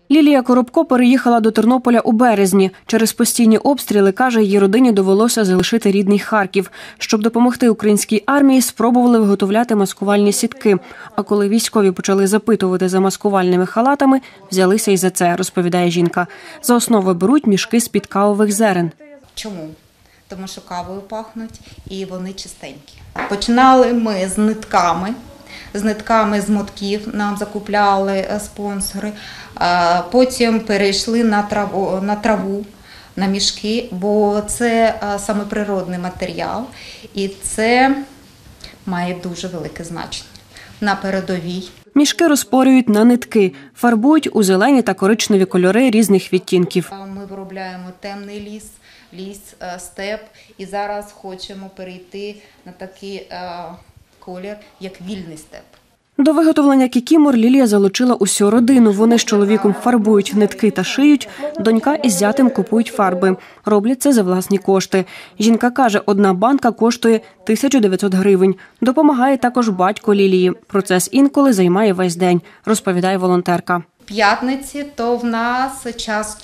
Лілія Коробко переїхала до Тернополя у березні. Через постійні обстріли, каже, її родині довелося залишити рідний Харків. Щоб допомогти українській армії, спробували виготовляти маскувальні сітки. А коли військові почали запитувати за маскувальними халатами, взялися й за це, розповідає жінка. За основу беруть мішки з-під кавових зерен. Чому? Тому що кавою пахнуть і вони чистенькі. Починали ми з нитками. З нитками з мотків нам закупляли спонсори, потім перейшли на траву, на мішки, бо це саме природний матеріал і це має дуже велике значення на передовій. Мішки розпорюють на нитки, фарбують у зелені та коричневі кольори різних відтінків. Ми виробляємо темний ліс, степ і зараз хочемо перейти на такий колір, як вільний степ. До виготовлення кікімор Лілія залучила усю родину. Вони з чоловіком фарбують нитки та шиють, донька із зятем купують фарби. Роблять це за власні кошти. Жінка каже, одна банка коштує 1900 гривень. Допомагає також батько Лілії. Процес інколи займає весь день, розповідає волонтерка. П'ятниці то в нас час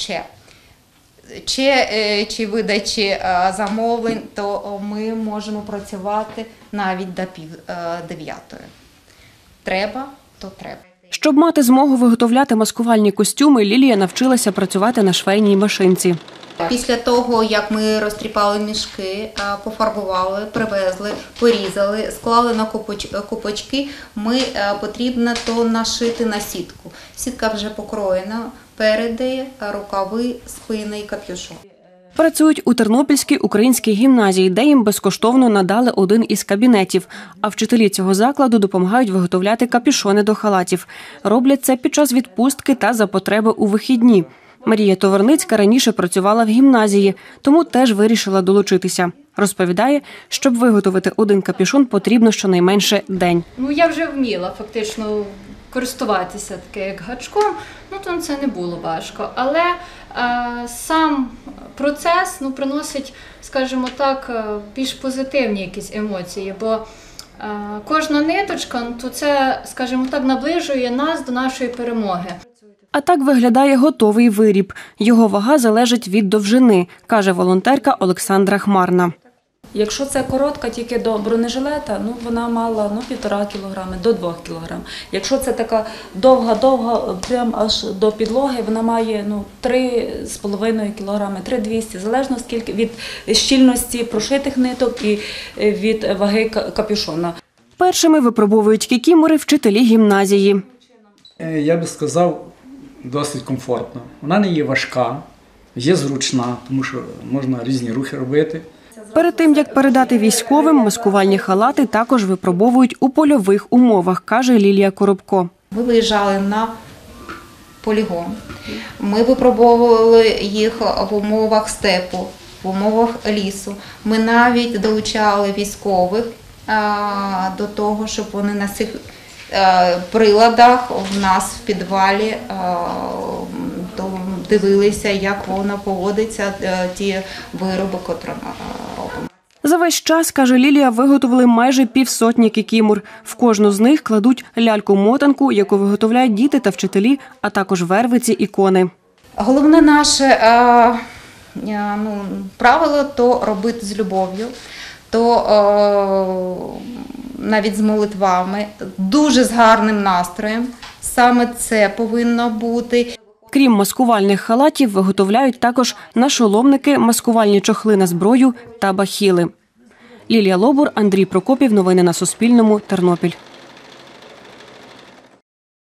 чи видачі замовлень, то ми можемо працювати навіть до 8:30. Треба, то треба. Щоб мати змогу виготовляти маскувальні костюми, Лілія навчилася працювати на швейній машинці. Після того, як ми розтріпали мішки, пофарбували, привезли, порізали, склали на купочки, потрібно то нашити на сітку. Сітка вже покроєна, переди, рукави, спина і капюшон. Працюють у Тернопільській українській гімназії, де їм безкоштовно надали один із кабінетів. А вчителі цього закладу допомагають виготовляти капюшони до халатів. Роблять це під час відпустки та за потреби у вихідні. Марія Товарницька раніше працювала в гімназії, тому теж вирішила долучитися. Розповідає, щоб виготовити один капюшон, потрібно щонайменше день. Я вже вміла фактично користуватися таке як гачком, то це не було важко. Але сам процес приносить, скажімо так, більш позитивні якісь емоції, бо кожна ниточка, то це, скажімо так, наближує нас до нашої перемоги. А так виглядає готовий виріб. Його вага залежить від довжини, каже волонтерка Олександра Хмарна. Якщо це коротка тільки до бронежилета, вона мала 1,5 кілограми до 2 кілограм. Якщо це така довга, прямо аж до підлоги, вона має 3,5 кілограми, 3,200, залежно скільки від щільності прошитих ниток і від ваги капюшона. Першими випробовують кікімори вчителі гімназії. Я би сказав, досить комфортно. Вона не є важка, є зручна, тому що можна різні рухи робити. Перед тим, як передати військовим, маскувальні халати також випробовують у польових умовах, каже Лілія Коробко. Ми виїжджали на полігон, ми випробовували їх в умовах степу, в умовах лісу. Ми навіть долучали військових до того, щоб вони на цих приладах в нас в підвалі дивилися, як воно поводиться, ті вироби, котрі робимо. За весь час, каже Лілія, виготовили майже 500 кікімор. В кожну з них кладуть ляльку-мотанку, яку виготовляють діти та вчителі, а також вервиці і кони. Головне наше правило – то робити з любов'ю, то навіть з молитвами, дуже з гарним настроєм. Саме це повинно бути. Крім маскувальних халатів, виготовляють також нашоломники, маскувальні чохли на зброю та бахіли. Лілія Лобур, Андрій Прокопів. Новини на Суспільному. Тернопіль.